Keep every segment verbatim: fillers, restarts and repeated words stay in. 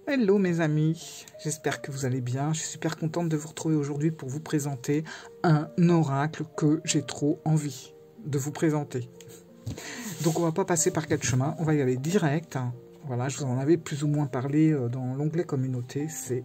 Hello mes amis, j'espère que vous allez bien. Je suis super contente de vous retrouver aujourd'hui pour vous présenter un oracle que j'ai trop envie de vous présenter. Donc on va pas passer par quatre chemins, on va y aller direct. Voilà, je vous en avais plus ou moins parlé dans l'onglet communauté. C'est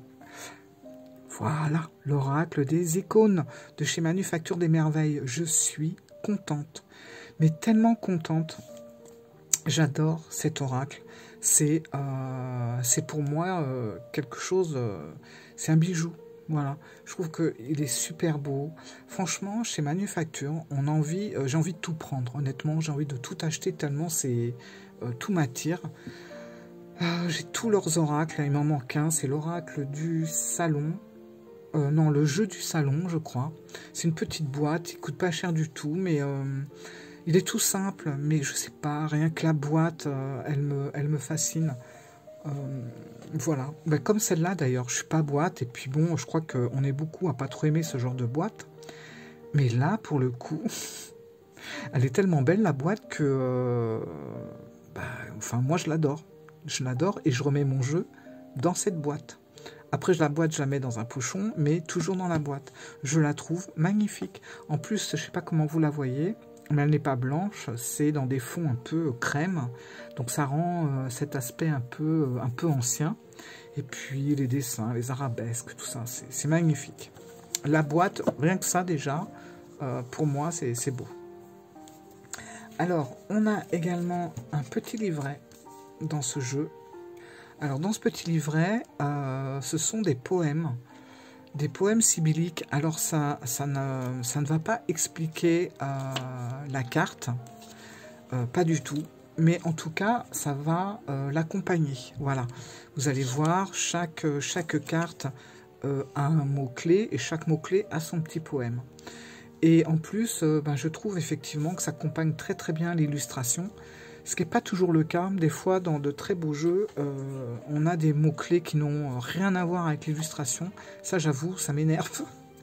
voilà l'oracle des icônes de chez Manufacture des Merveilles. Je suis contente, mais tellement contente. J'adore cet oracle. C'est euh, c'est pour moi euh, quelque chose, euh, c'est un bijou. Voilà, je trouve qu'il est super beau. Franchement, chez Manufacture, on a envie, euh, j'ai envie de tout prendre. Honnêtement, j'ai envie de tout acheter tellement c'est euh, tout m'attire. Euh, j'ai tous leurs oracles, il m'en manque un, c'est l'oracle du salon. Euh, non, le jeu du salon, je crois. C'est une petite boîte, il coûte pas cher du tout, mais euh, il est tout simple. Mais je sais pas, rien que la boîte, euh, elle me, elle me fascine. Euh, voilà, ben, comme celle-là d'ailleurs, je suis pas boîte, et puis bon, je crois qu'on est beaucoup à pas trop aimer ce genre de boîte. Mais là, pour le coup, elle est tellement belle la boîte que, euh, ben, enfin, moi je l'adore. Je l'adore et je remets mon jeu dans cette boîte. Après, je la boîte, je la mets dans un pochon, mais toujours dans la boîte. Je la trouve magnifique. En plus, je ne sais pas comment vous la voyez, mais elle n'est pas blanche, c'est dans des fonds un peu crème. Donc ça rend euh, cet aspect un peu, euh, un peu ancien. Et puis les dessins, les arabesques, tout ça, c'est magnifique. La boîte, rien que ça déjà, euh, pour moi, c'est beau. Alors, on a également un petit livret dans ce jeu. Alors dans ce petit livret, euh, ce sont des poèmes, des poèmes sibylliques. Alors ça, ça, ne, ça ne va pas expliquer euh, la carte, euh, pas du tout, mais en tout cas ça va euh, l'accompagner. Voilà, vous allez voir, chaque, chaque carte euh, a un mot-clé et chaque mot-clé a son petit poème. Et en plus, euh, ben, je trouve effectivement que ça accompagne très très bien l'illustration. Ce qui n'est pas toujours le cas. Des fois, dans de très beaux jeux, euh, on a des mots-clés qui n'ont rien à voir avec l'illustration. Ça, j'avoue, ça m'énerve.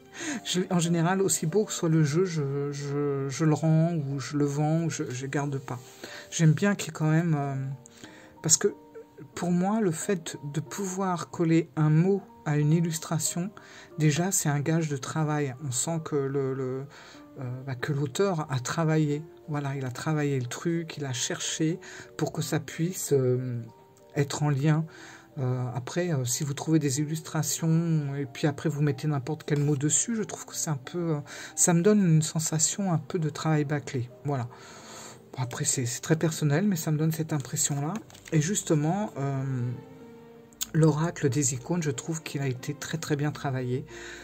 En général, aussi beau que soit le jeu, je, je, je le rends ou je le vends ou je ne garde pas. J'aime bien qu'il y ait quand même... Euh, parce que pour moi, le fait de pouvoir coller un mot à une illustration, déjà, c'est un gage de travail. On sent que le... le Euh, bah, que l'auteur a travaillé. Voilà, il a travaillé le truc, il a cherché pour que ça puisse euh, être en lien. Euh, après, euh, si vous trouvez des illustrations et puis après vous mettez n'importe quel mot dessus, je trouve que c'est un peu... Euh, ça me donne une sensation un peu de travail bâclé. Voilà. Bon, après, c'est très personnel, mais ça me donne cette impression-là. Et justement, euh, l'oracle des icônes, je trouve qu'il a été très très bien travaillé.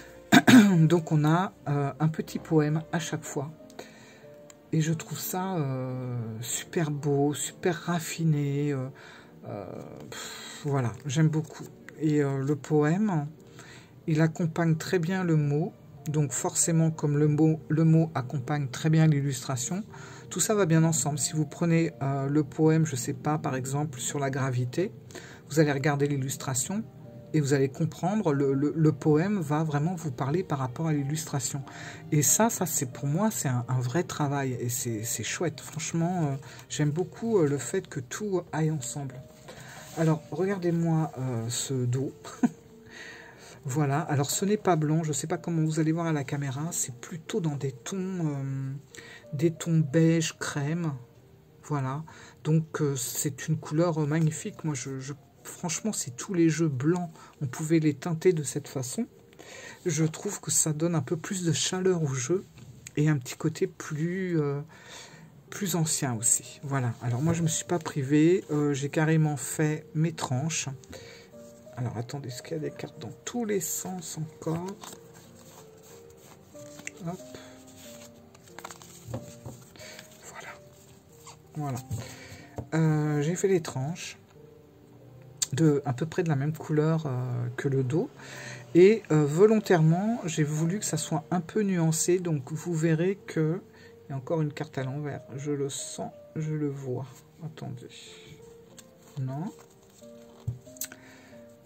Donc on a euh, un petit poème à chaque fois. Et je trouve ça euh, super beau, super raffiné. Euh, euh, pff, voilà, j'aime beaucoup. Et euh, le poème, il accompagne très bien le mot. Donc forcément, comme le mot, le mot accompagne très bien l'illustration, tout ça va bien ensemble. Si vous prenez euh, le poème, je ne sais pas, par exemple, sur la gravité, vous allez regarder l'illustration. Et vous allez comprendre, le, le, le poème va vraiment vous parler par rapport à l'illustration. Et ça, ça c'est pour moi, c'est un, un vrai travail. Et c'est chouette. Franchement, euh, j'aime beaucoup euh, le fait que tout aille ensemble. Alors, regardez-moi euh, ce dos. Voilà. Alors, ce n'est pas blanc. Je ne sais pas comment vous allez voir à la caméra. C'est plutôt dans des tons, euh, des tons beige, crème. Voilà. Donc, euh, c'est une couleur euh, magnifique. Moi, je, je franchement, si tous les jeux blancs, on pouvait les teinter de cette façon, je trouve que ça donne un peu plus de chaleur au jeu et un petit côté plus, euh, plus ancien aussi. Voilà. Alors moi, je ne me suis pas privé. Euh, J'ai carrément fait mes tranches. Alors, attendez, est-ce qu'il y a des cartes dans tous les sens encore? Hop. Voilà. Voilà. Euh, J'ai fait les tranches. De, à peu près de la même couleur euh, que le dos. Et euh, volontairement, j'ai voulu que ça soit un peu nuancé. Donc vous verrez que... Il y a encore une carte à l'envers. Je le sens, je le vois. Attendez. Non.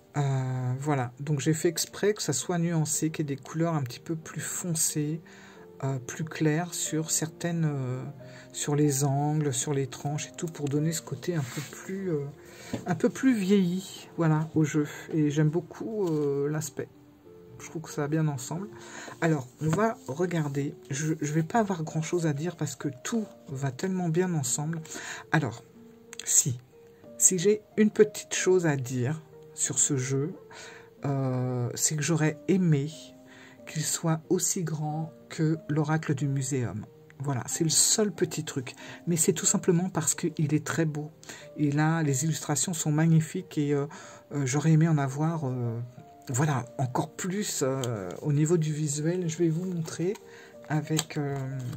Euh, voilà. Donc j'ai fait exprès que ça soit nuancé, qu'il y ait des couleurs un petit peu plus foncées. euh, plus clair sur certaines, euh, sur les angles, sur les tranches et tout, pour donner ce côté un peu plus, euh, un peu plus vieilli, voilà, au jeu. Et j'aime beaucoup euh, l'aspect. Je trouve que ça va bien ensemble. Alors, on va regarder. Je ne vais pas avoir grand-chose à dire parce que tout va tellement bien ensemble. Alors, si, si j'ai une petite chose à dire sur ce jeu, euh, c'est que j'aurais aimé qu'il soit aussi grand que l'Oracle du Muséum. Voilà, c'est le seul petit truc. Mais c'est tout simplement parce qu'il est très beau. Et là, les illustrations sont magnifiques et euh, euh, j'aurais aimé en avoir... Euh, Voilà, encore plus euh, au niveau du visuel. Je vais vous montrer avec, euh,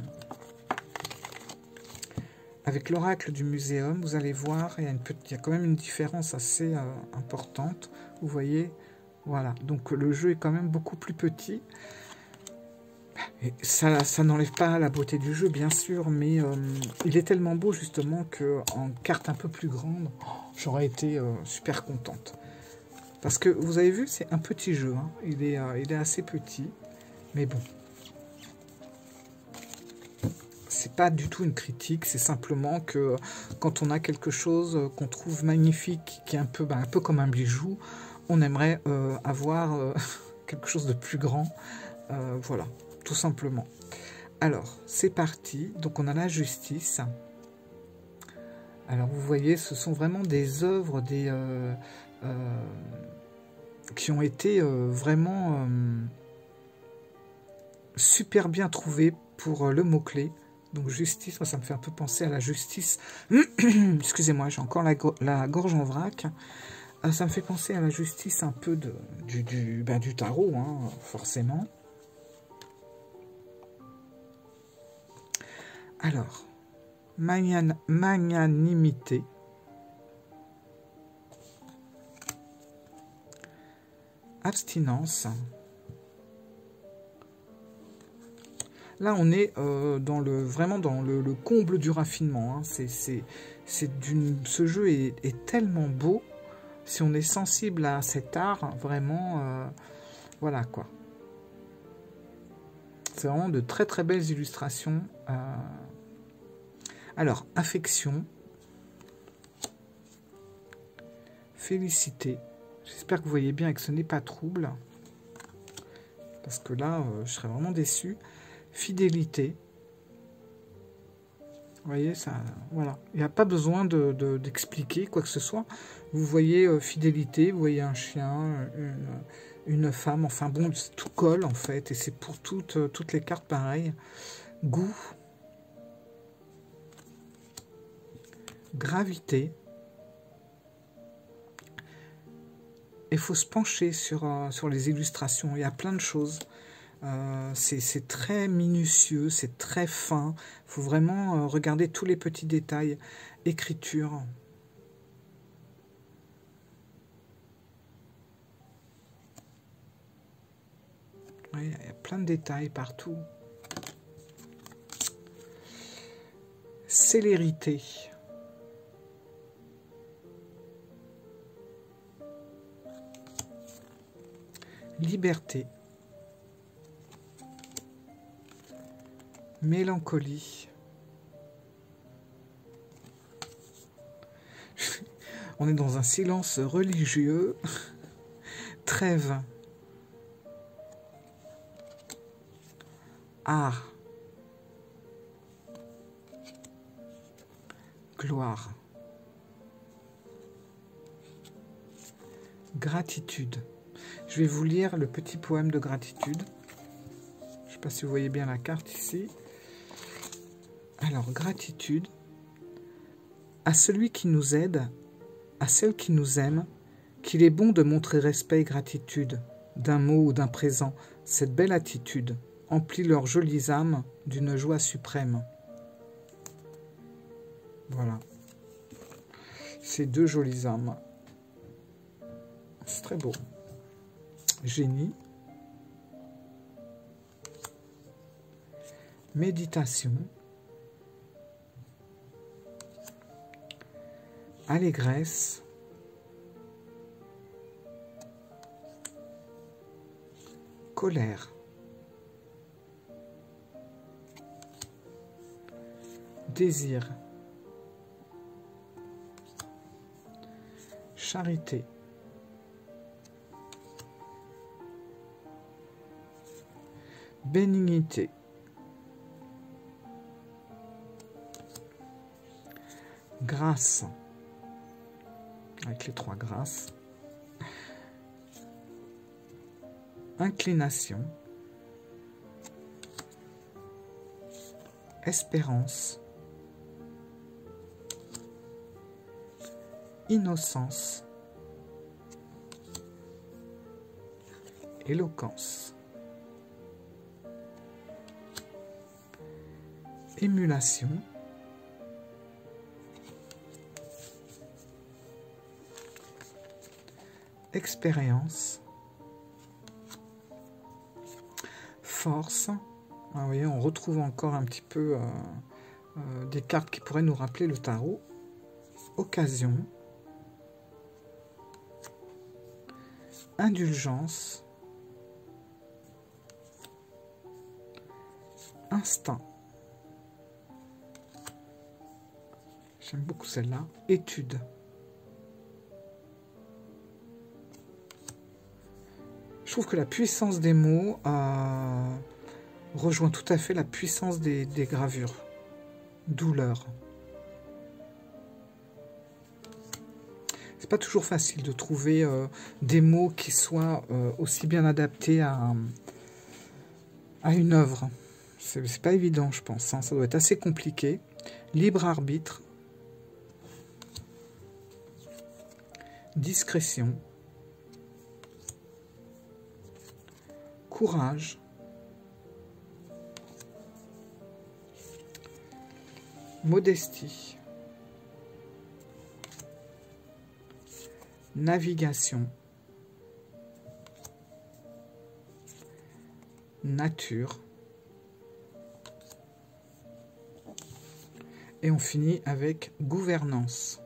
avec l'Oracle du Muséum. Vous allez voir, il y a, une petite, il y a quand même une différence assez euh, importante. Vous voyez, voilà. Donc le jeu est quand même beaucoup plus petit. Et ça, ça n'enlève pas la beauté du jeu, bien sûr, mais euh, il est tellement beau justement qu'en carte un peu plus grande, j'aurais été euh, super contente. Parce que vous avez vu, c'est un petit jeu, hein. il, est, euh, il est assez petit, mais bon. C'est pas du tout une critique, c'est simplement que quand on a quelque chose qu'on trouve magnifique, qui est un peu, bah, un peu comme un bijou, on aimerait euh, avoir euh, quelque chose de plus grand. Euh, voilà, tout simplement. Alors, c'est parti. Donc on a la justice. Alors vous voyez, ce sont vraiment des œuvres, des... Euh, euh, qui ont été euh, vraiment euh, super bien trouvés pour euh, le mot-clé. Donc justice, moi ça me fait un peu penser à la justice. Excusez-moi, j'ai encore la, go la gorge en vrac. Euh, ça me fait penser à la justice un peu de, du, du, ben, du tarot, hein, forcément. Alors, magnan magnanimité. Abstinence. Là, on est euh, dans le, vraiment dans le, le comble du raffinement. Hein. C'est, c'est, c'est d'une, ce jeu est, est tellement beau. Si on est sensible à cet art, vraiment, euh, voilà quoi. C'est vraiment de très très belles illustrations. Euh... Alors, affection. Félicité. J'espère que vous voyez bien et que ce n'est pas trouble. Parce que là, euh, je serais vraiment déçu. Fidélité. Vous voyez, ça, voilà. Il n'y a pas besoin de, de, d'expliquer quoi que ce soit. Vous voyez euh, fidélité, vous voyez un chien, une, une femme. Enfin bon, tout colle en fait. Et c'est pour toutes, euh, toutes les cartes pareilles. Goût. Gravité. Il faut se pencher sur, euh, sur les illustrations. Il y a plein de choses. Euh, c'est très minutieux, c'est très fin. Il faut vraiment euh, regarder tous les petits détails. Écriture. Oui, il y a plein de détails partout. Célérité. Liberté. Mélancolie. On est dans un silence religieux. Trêve. Art. Gloire. Gratitude. Je vais vous lire le petit poème de gratitude. Je ne sais pas si vous voyez bien la carte ici. Alors, gratitude à celui qui nous aide, à celle qui nous aime, qu'il est bon de montrer respect et gratitude, d'un mot ou d'un présent. Cette belle attitude emplit leurs jolies âmes d'une joie suprême. Voilà. Ces deux jolies âmes. C'est très beau. Génie. Méditation. Allégresse. Colère. désir, charité, bénignité, grâce, avec les trois grâces, inclination, espérance, innocence, éloquence, émulation, expérience, force. Ah, vous voyez, on retrouve encore un petit peu euh, euh, des cartes qui pourraient nous rappeler le tarot. Occasion, indulgence, instinct. J'aime beaucoup celle-là. Étude. Je trouve que la puissance des mots euh, rejoint tout à fait la puissance des, des gravures. Douleur. C'est pas toujours facile de trouver euh, des mots qui soient euh, aussi bien adaptés à, à une œuvre. C'est pas évident, je pense. Hein. Ça doit être assez compliqué. Libre arbitre. Discrétion. Courage. Modestie. Navigation. Nature. Et on finit avec gouvernance.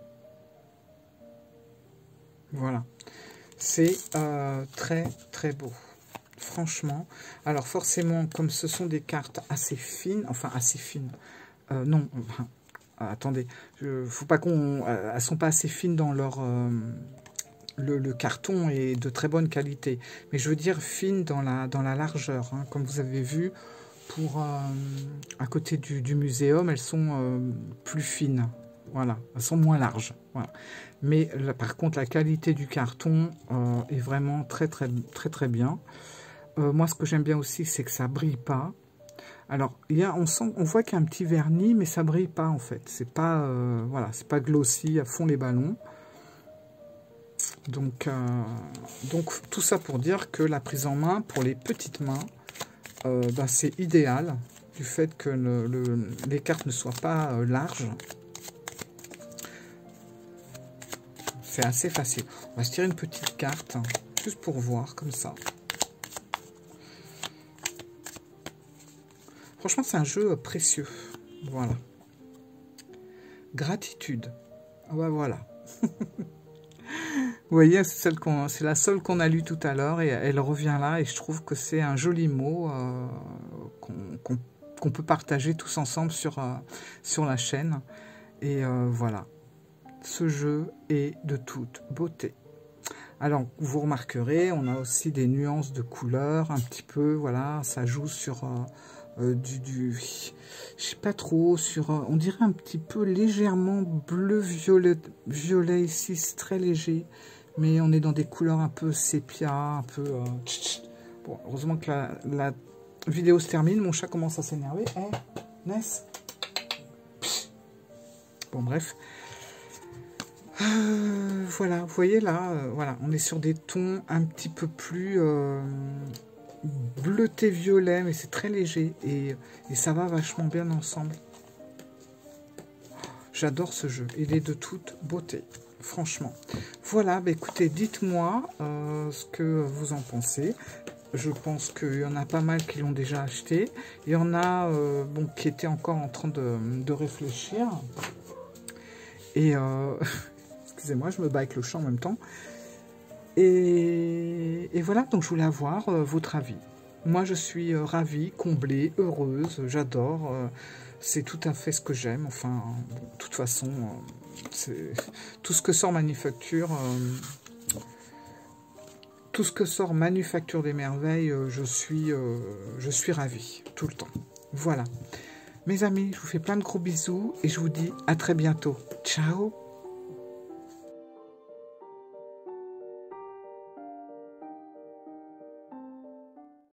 Voilà. C'est euh, très très beau. Franchement. Alors forcément, comme ce sont des cartes assez fines, enfin assez fines, euh, non, enfin, attendez, il faut pas qu'on, euh, elles sont pas assez fines dans leur, euh, le, le carton est de très bonne qualité, mais je veux dire fines dans la, dans la largeur, hein, comme vous avez vu, pour, euh, à côté du, du muséum, elles sont euh, plus fines, voilà, elles sont moins larges, voilà. Mais là, par contre, la qualité du carton euh, est vraiment très très très très bien. Euh, moi, ce que j'aime bien aussi, c'est que ça brille pas. Alors, il y a, on sent, on voit qu'il y a un petit vernis, mais ça brille pas en fait. C'est pas, euh, voilà, c'est pas glossy à fond les ballons. Donc, euh, donc tout ça pour dire que la prise en main pour les petites mains, euh, ben, c'est idéal du fait que le, le, les cartes ne soient pas euh, larges. C'est assez facile. On va se tirer une petite carte, hein, juste pour voir comme ça. Franchement, c'est un jeu précieux. Voilà. Gratitude. Ah bah voilà. Vous voyez, c'est qu'on, c'est la seule qu'on a lue tout à l'heure et elle revient là. Et je trouve que c'est un joli mot euh, qu'on qu'on, qu'on peut partager tous ensemble sur, euh, sur la chaîne. Et euh, voilà. Ce jeu est de toute beauté. Alors, vous remarquerez, on a aussi des nuances de couleurs, un petit peu, voilà, ça joue sur euh, euh, du, du, je sais pas trop, sur, euh, on dirait un petit peu légèrement bleu-violet, violet ici, c'est très léger, mais on est dans des couleurs un peu sépia, un peu... Euh, bon, heureusement que la, la vidéo se termine, mon chat commence à s'énerver. Eh, hey, Ness. Bon, bref. Euh, voilà, vous voyez là, euh, voilà, on est sur des tons un petit peu plus euh, bleuté violet, mais c'est très léger et, et ça va vachement bien ensemble. J'adore ce jeu, il est de toute beauté, franchement. Voilà, bah écoutez, dites-moi euh, ce que vous en pensez. Je pense qu'il y en a pas mal qui l'ont déjà acheté. Il y en a euh, bon, qui étaient encore en train de, de réfléchir. Et... Euh, excusez-moi, je me bats avec le chat en même temps. Et, et voilà, donc je voulais avoir euh, votre avis. Moi, je suis euh, ravie, comblée, heureuse, j'adore. Euh, c'est tout à fait ce que j'aime. Enfin, de toute façon, c'est tout ce que sort Manufacture, euh, tout ce que sort Manufacture des Merveilles, euh, je suis, euh, je suis ravie tout le temps. Voilà. Mes amis, je vous fais plein de gros bisous et je vous dis à très bientôt. Ciao!